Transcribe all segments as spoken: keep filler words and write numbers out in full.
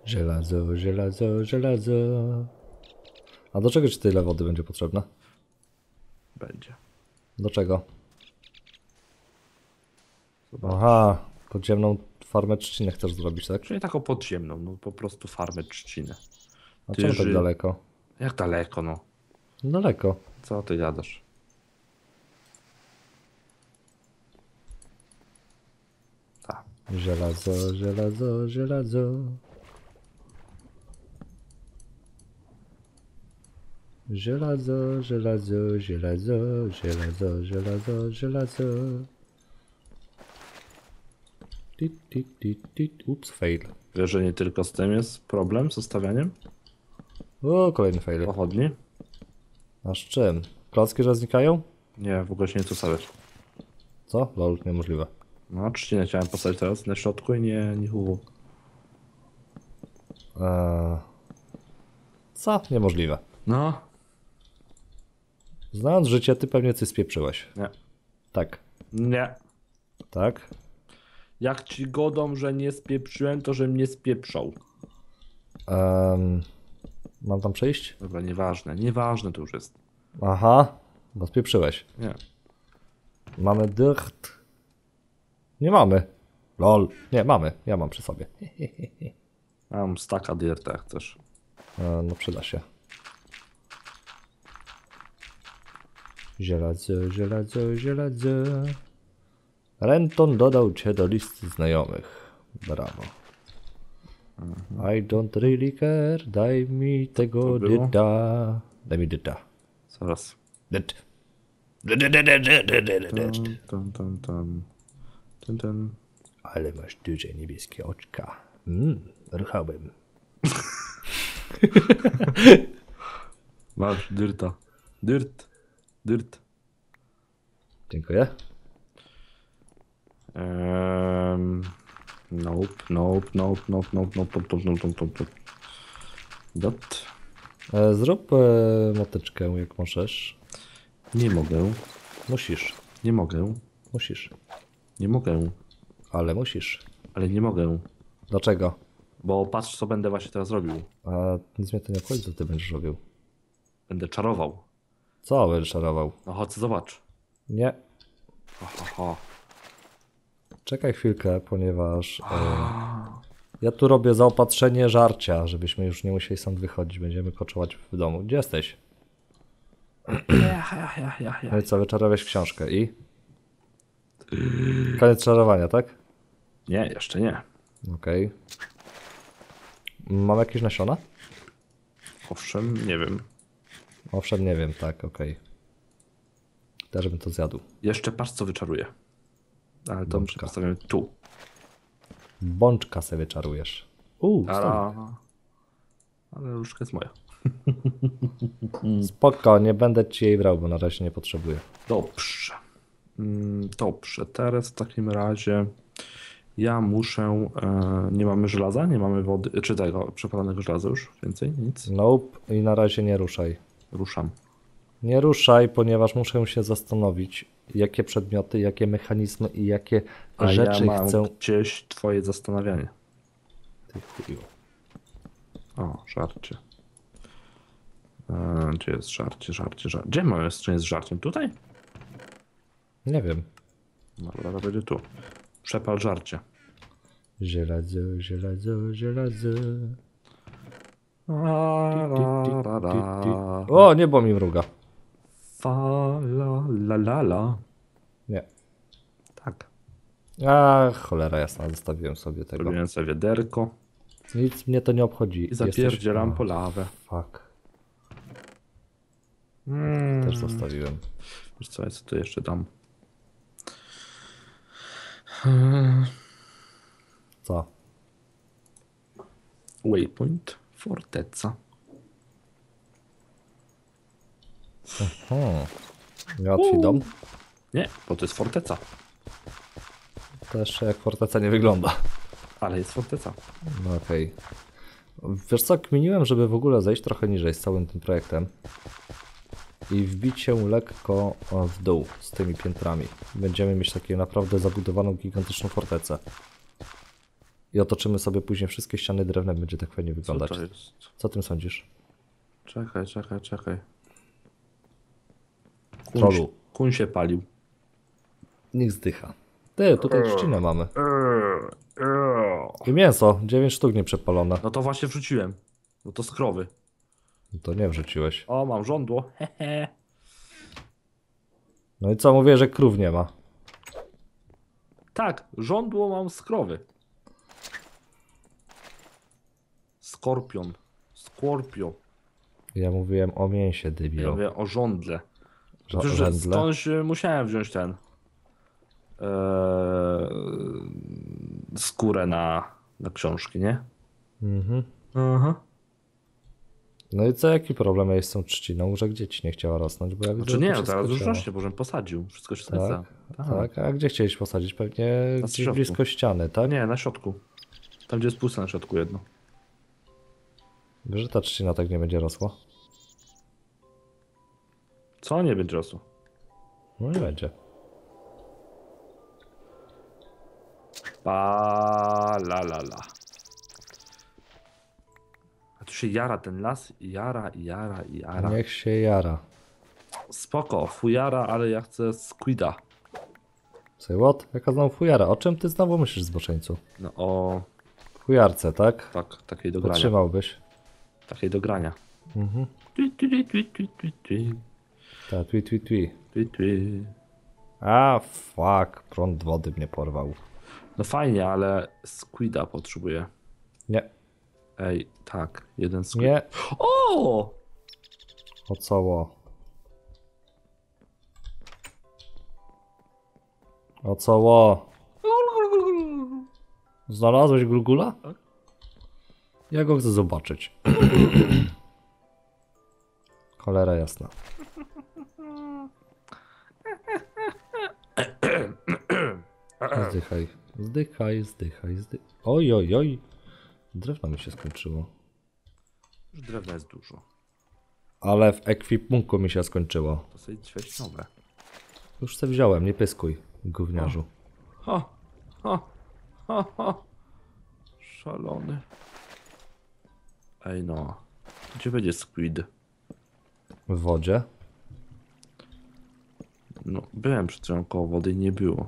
Żelazo, żelazo, żelazo. A do czego ci tyle wody będzie potrzebne? Będzie. Do czego? Zobacz. Aha, podziemną farmę trzciny chcesz zrobić, tak? Czyli taką podziemną, no po prostu farmę trzciny. A Ty czemu tak ży- daleko? Jak daleko, no? Daleko. Co ty gadasz? Tak. Żelazo, żelazo, żelazo. Żelazo, żelazo, żelazo, żelazo, żelazo, żelazo. Tit, tit, tit, tit. Ups, fail. Wiesz, że nie tylko z tym jest problem, z ustawianiem O, kolejny fail. pochodni? A z czym? Klocki, że znikają? Nie, w ogóle się nie chce stawiać. Co? Lol, niemożliwe. No, trzcinę chciałem postawić teraz na środku i nie, nie huhu. Eee... Co? Niemożliwe. No. Znając życie, ty pewnie coś spieprzyłeś. Nie. Tak. Nie. Tak? Jak ci godą, że nie spieprzyłem, to że mnie spieprzą. Um, mam tam przejść? Dobra, nieważne, nieważne to już jest. Aha, bo spieprzyłeś. Nie. Mamy dyrt. Nie mamy. Lol. Nie, mamy. Ja mam przy sobie. Mam staka dirta, jak chcesz. E, no przyda się. Żelazo, żelazo, żelazo. Renton dodał cię do listy znajomych. Brawo. I don't really care. Daj mi tego To było? dyta. Daj mi dyta. Zaraz. Dyt. Dyt, dyt, dyt, dyt, dyt, dyt, dyt. Tam, tam, tam. Ten, ten. Ale masz duże niebieskie oczka. Mmm, ruchałem. Masz dyrta. Dyrt. Dyrt. Dziękuję. Um, nope, nope, nope, nope, nope, nope, nope, nope, nope, nope, nope. Dot. E, zrób e, motyczkę, jak możesz. Nie mogę. Musisz. Nie mogę. Musisz. Nie mogę. Ale musisz. Ale nie mogę. Dlaczego? Bo patrz, co będę właśnie teraz robił. A nic mnie to nie obchodzi, co ty będziesz robił. Będę czarował. Co będziesz szarował? No chodź, zobacz. Nie. Ha, ha, ha. Czekaj chwilkę, ponieważ e, ja tu robię zaopatrzenie żarcia, żebyśmy już nie musieli stąd wychodzić. Będziemy koczować w domu. Gdzie jesteś? Ja, ja, ja, ja, ja. No i co, wyczarowałeś książkę i? Koniec czarowania, tak? Nie, jeszcze nie. Okej. Mam jakieś nasiona? Owszem, nie wiem. Owszem, nie wiem, tak, okej. Też bym to zjadł. Jeszcze patrz, co wyczaruję. Ale to muszę Bączka. postawić tu. Bączka sobie czarujesz. Uuu, stolik. Ala. Ale różdżka jest moja. Spoko, nie będę ci jej brał, bo na razie nie potrzebuję. Dobrze. Mm, Dobrze, teraz w takim razie ja muszę... E, nie mamy żelaza? Nie mamy wody? Czy tego przepalonego żelaza już? Więcej? Nic? Nope, i na razie nie ruszaj. Ruszam. Nie ruszaj, ponieważ muszę się zastanowić, jakie przedmioty, jakie mechanizmy i jakie A rzeczy ja mam chcę... gdzieś twoje zastanawianie. Ty chuju. O, żarcie. E, gdzie jest żarcie, żarcie, żarcie? Gdzie mamy skrzynię z żarciem? Tutaj? Nie wiem. Dobra, to będzie tu. Przepal żarcie. Żelazo, żelazo, żelazo. La, la, la, Ty, ty. la. O, niebo mi mruga. Fa, la, la, la, la. Nie. Tak. A, cholera jasna, zostawiłem sobie tego. Zrobiłem sobie wiaderko Nic mnie to nie obchodzi. i zapierdzielam Jesteś- po lawę. Fuck. Mm. Też zostawiłem. Wiesz co, ja co tu jeszcze dam? Co? Waypoint, forteca. Hmm. Niełatwy dom. Nie, bo to jest forteca. To jeszcze jak forteca nie wygląda. Ale jest forteca. No okej. Wiesz co, kminiłem, żeby w ogóle zejść trochę niżej z całym tym projektem i wbić się lekko w dół z tymi piętrami. Będziemy mieć taką naprawdę zabudowaną, gigantyczną fortecę. i otoczymy sobie później wszystkie ściany drewnem, będzie tak fajnie Co wyglądać. to jest? Co o tym sądzisz? Czekaj, czekaj, czekaj. Kuń, Trollu. kuń się palił. Niech zdycha. Ty, tutaj trzcinę mamy. I mięso, dziewięć sztuk nieprzepalone. No to właśnie wrzuciłem. No to z krowy. To nie wrzuciłeś. O, mam żądło. Hehe. No i co, mówię, że krów nie ma. Tak, żądło mam z krowy. Skorpion. Skorpio. Ja mówiłem o mięsie, Ja debil. mówię o żądle. Żo- Przecież żędle? skądś e, musiałem wziąć ten. Eee, skórę na, na książki, nie? Mhm. Aha. No i co, jaki problem jest z tą trzciną, że gdzie ci nie chciała rosnąć? Bo ja widzę, Znaczy że nie, to no teraz już wszystko rośnie, bo żem posadził. Wszystko się chciało. zgadza. Tak, tak, a gdzie chcieliś posadzić? Pewnie Na gdzieś środku. blisko ściany, tak? Nie, na środku. Tam gdzie jest puste na środku jedno. Wiesz, że ta trzcina tak nie będzie rosła? Co nie będzie rosło? No nie będzie. Pa la la la. A tu się jara ten las, i jara, i jara, i jara. Niech się jara. Spoko, fujara, ale ja chcę squida. Say what? Jaka znowu fujara? O czym ty znowu myślisz, zboczeńcu? No o, Fujarce, tak? tak, takiej do grania. Potrzymałbyś. Takiej do grania. Mhm. Tui, tui, tui, tui, tui, tui, Ta, twi, twi, twi. tui, tui. A, fuck, prąd wody mnie porwał. No fajnie, ale squida potrzebuję. Nie, Ej, tak, jeden squid. nie, O! ocoło. Ocoło. Znalazłeś Glugula? Tak. Ja go chcę zobaczyć. Cholera jasna. Zdychaj, zdychaj, zdychaj, zdychaj. Oj, oj, oj. Drewno mi się skończyło. Już drewna jest dużo. Ale w ekwipunku mi się skończyło. To sobie weź nowe. Już se wziąłem, nie pyskuj, gówniarzu. Ha, ha, ha, ha. Szalony. Ej no. Gdzie będzie squid? W wodzie? No, byłem przed chwilą koło wody i nie było.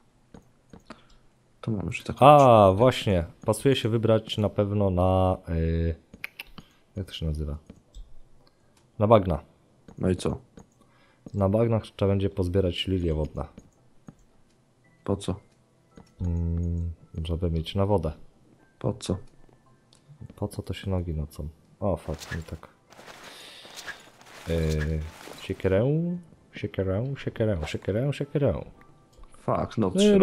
To mam już tak. A, właśnie. Pasuje się wybrać na pewno na... Yy, jak to się nazywa? Na bagna. No i co? Na bagnach trzeba będzie pozbierać lilie wodne. Po co? Mm, żeby mieć na wodę. Po co? Po co to się nogi nocą? O, fakt, nie tak. Yy, siekierę, siekierę, siekierę, siekierę, siekierę. Fuck, no trzeba.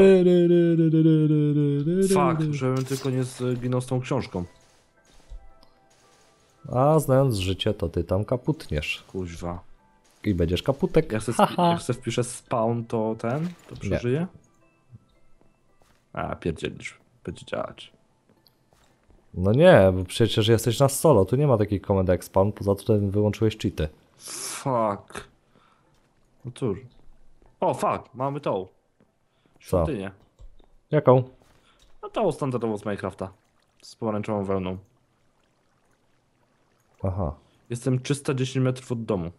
Fuck, żebym tylko nie zginął z tą książką. A znając życie, to ty tam kaputniesz. Kuźwa. I będziesz kaputek. Jak se, Haha. jak se wpiszę spawn, to ten? To przeżyje? A, pierdzielisz. Będzie działać. No nie, bo przecież jesteś na solo, tu nie ma takiej komendy jak spawn, poza tym wyłączyłeś cheaty. Fuck. No cóż. O, fuck, mamy tą. Co? Świątynię. Jaką? No tą standardową z Minecrafta. Z pomarańczową wełną. Aha, Jestem trzysta dziesięć metrów od domu.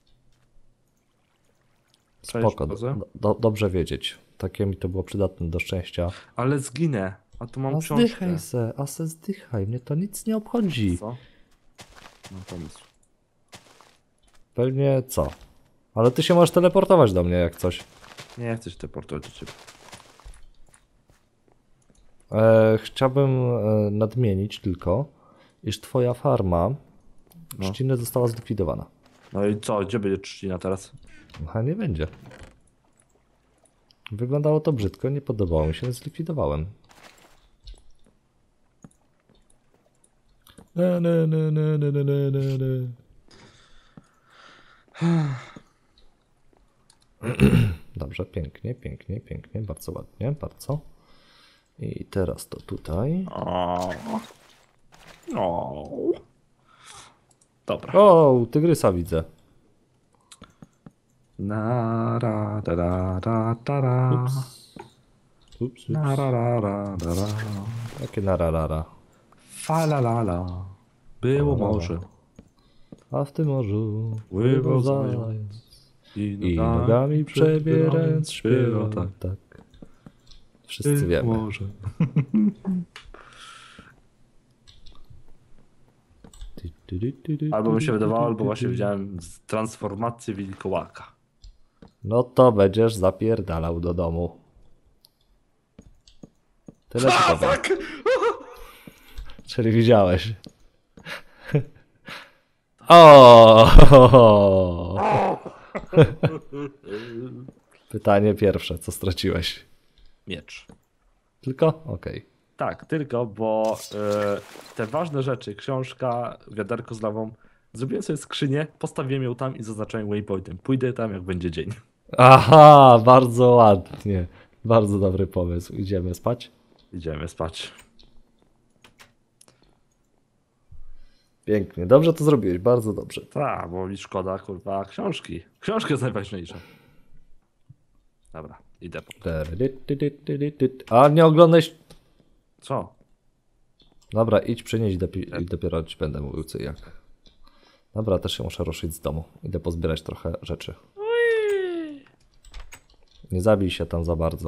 Cześć, spoko, do, Boże. do, dobrze wiedzieć. Takie mi to było przydatne do szczęścia. Ale zginę. A tu mam A książkę. zdychaj se, a se zdychaj, mnie to nic nie obchodzi. Co? Mam pomysł. Pewnie co? Ale ty się możesz teleportować do mnie jak coś. Nie chcę się teleportować do ciebie. E, chciałbym e, nadmienić tylko, iż twoja farma No. trzciny została zlikwidowana. No i co? Gdzie będzie trzcina teraz? A nie będzie. Wyglądało to brzydko, nie podobało mi się, więc zlikwidowałem. Na, na, na, na, na, na, na, na. Dobrze, pięknie, pięknie, pięknie, bardzo ładnie, bardzo. I teraz to tutaj. O. No. Dobra. O, tygrysa widzę. Na ra da da da da ra. Ups. Ups, ups. Narararara. Jakie nararara. Falalala. Było Falala. morze. A w tym morzu Pływał zając zając. I i nogami przebierając śpiewał. tak. Tak. Wszyscy wiemy. Morze. Albo mi się wydawało, albo właśnie widziałem z transformację wilkołaka. No to będziesz zapierdalał do domu. Tyle ci powiem. fuck! Czyli widziałeś. O! Pytanie pierwsze, co straciłeś? Miecz. Tylko? Okej. Tak, tylko, bo e, te ważne rzeczy, książka, wiaderko z lawą, zrobiłem sobie skrzynię, postawiłem ją tam i zaznaczyłem waypointem. Pójdę tam, jak będzie dzień. Aha, bardzo ładnie. Bardzo dobry pomysł. Idziemy spać? Idziemy spać. Pięknie. Dobrze to zrobiłeś, bardzo dobrze. Tak, bo mi szkoda, kurwa, książki. Książka jest najważniejsza. Dobra, idę. Po... A nie oglądałeś... Co? Dobra, idź przynieść dopi- i dopiero ci będę mówił co i jak. Dobra, też się muszę ruszyć z domu. Idę pozbierać trochę rzeczy. Nie zabij się tam za bardzo.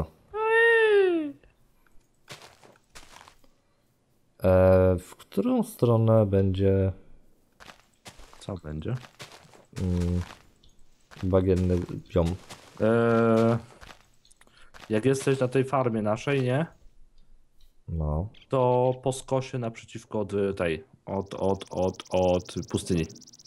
E, w którą stronę będzie Co będzie? mm, bagienny biom? Eee, jak jesteś na tej farmie naszej, nie? No. To po skosie naprzeciwko od tej, od, od, od, od pustyni.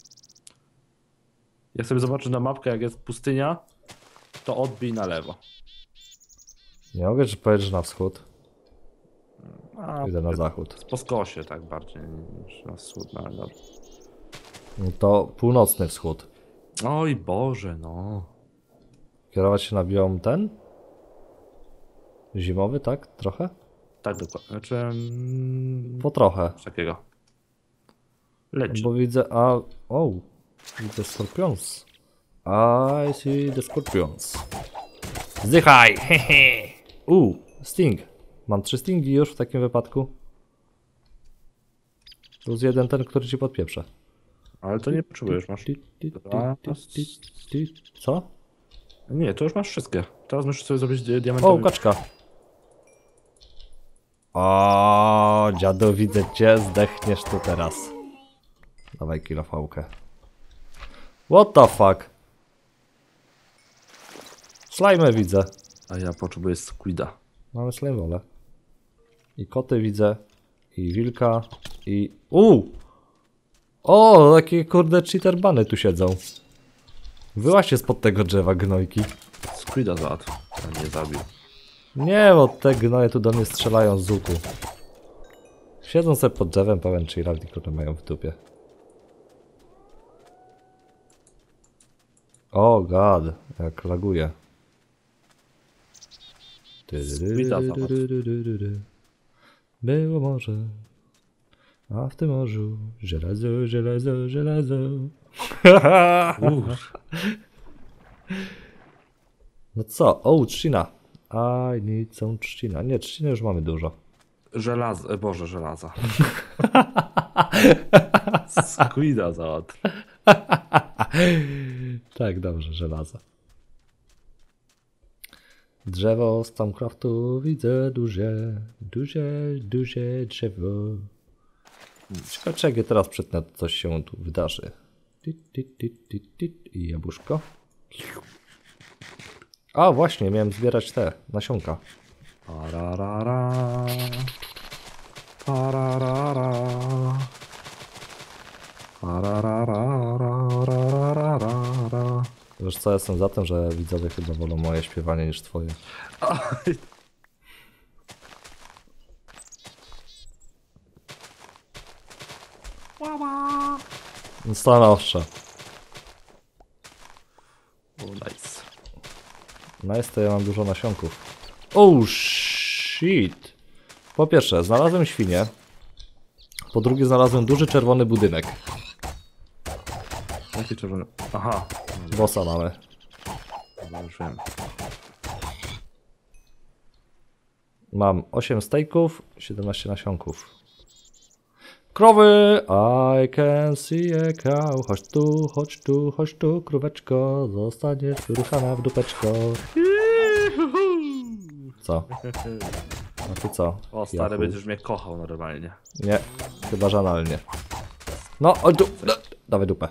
Jak sobie zobaczysz na mapkę, jak jest pustynia, to odbij na lewo. Nie mogę ci powiedzieć, że na wschód. A, Idę na zachód. po skosie tak bardziej niż na wschód, no ale dobra. No to północny wschód. Oj Boże, no. Kierować się na biom ten? Zimowy, tak? Trochę? Tak dokładnie. Znaczy, mm, Po trochę. coś takiego. Leć. Bo widzę, a... O! Widzę skorpions. I see the scorpions. Zdychaj! Hehe! U, sting. Mam trzy stingi już w takim wypadku. Plus jeden ten, który ci podpieprze. Ale to nie potrzebujesz, masz. Co? Nie, to już masz wszystkie. Teraz musisz sobie zrobić di- diamentowy. O, kaczka. O, dziadu, widzę cię, zdechniesz tu teraz. Dawaj kilofałkę. What the fuck? Slime widzę. A ja potrzebuję squida. Mamy slime I koty widzę. I wilka. I... U! O, takie kurde cheaterbany tu siedzą. Wyłaźcie spod tego drzewa, gnojki. Squida załatw. A nie zabił. Nie, bo te gnoje tu do mnie strzelają z łuku. Siedzą sobie pod drzewem, pełen chilla, które mają w dupie. O god, jak laguje. Było morze, a w tym morzu żelazo, żelazo, żelazo. No co? O, trzcina. I need some trzcina. Nie, trzciny już mamy dużo. Żelazo, e, Boże, żelaza. Squida załatw. Tak, dobrze, żelaza. Drzewo z Thamcraftu widzę duże, duże, duże drzewo. Ciekawe, czy jak je teraz przytnę, to coś się tu wydarzy. Tit, tit, tit, tit, tit. I jabłuszko. A właśnie, miałem zbierać te nasionka. Pararara. Pararara. Pararara. Wiesz co, jestem za tym, że widzowie chyba wolą moje śpiewanie niż twoje. Stanowczo. O, nice. Nice, to ja mam dużo nasionków. Oh shit. Po pierwsze, znalazłem świnię. Po drugie, znalazłem duży czerwony budynek. Jaki czerwony? Aha. Bossa mamy. Dobra, już wiem. Mam osiem stejków, siedemnaście nasionków. Krowy! I can see a cow. Chodź tu, chodź tu, chodź tu, króweczko. Zostaniesz wyruchana w dupeczko. Co? No ty co? O, stary, Jachu? będziesz mnie kochał normalnie. Nie, chyba że analnie. No, oj tu, no, dawaj dupę.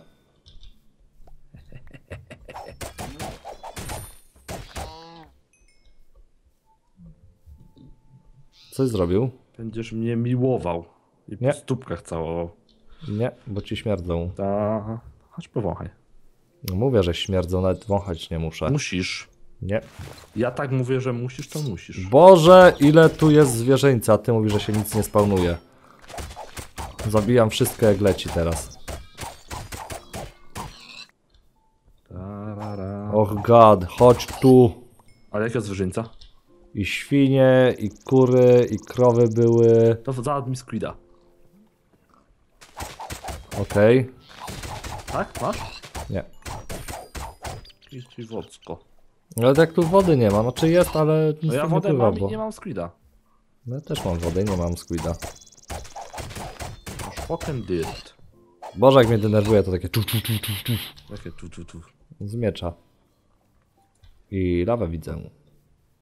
Coś zrobił? Będziesz mnie miłował. I Nie. po stópkach całował. Nie, bo ci śmierdzą. Ta... Chodź powąchaj. No mówię, że śmierdzą, nawet wąchać nie muszę. Musisz. Nie. Ja tak mówię, że musisz, to musisz. Boże, ile tu jest zwierzyńca, a ty mówisz, że się nic nie spawnuje. Zabijam wszystko jak leci teraz. Tarara. Och god, chodź tu. Ale jakiego zwierzyńca? I świnie, i kury, i krowy były. To załatw mi squida. Okej. Tak? Masz? Nie. I wodsko. Ale tak tu wody nie ma, znaczy jest, ale nic No ja tu nie wodę pływa, mam i bo... nie mam squida. No ja też mam wodę, nie mam squida. Fucking did. Boże, jak mnie denerwuje, to takie tu, tu, tu, tu, tu. Jakie tu, tu, tu. Z miecza. I lawę widzę.